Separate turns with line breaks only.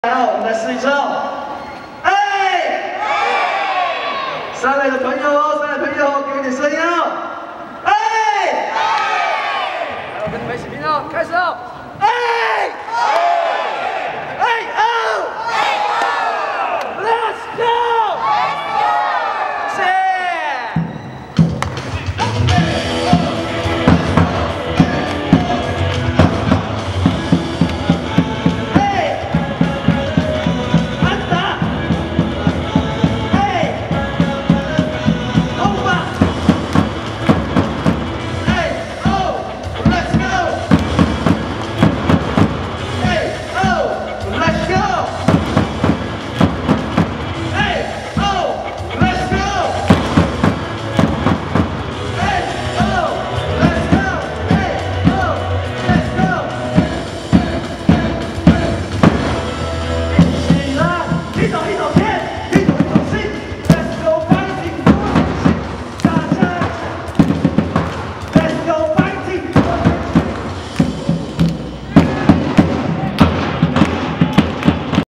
好，我们来试一次哦。哎，上来的朋友哦，上来的朋友，给我点声音哦。哎，
来，我跟你们一起拼哦，开始哦。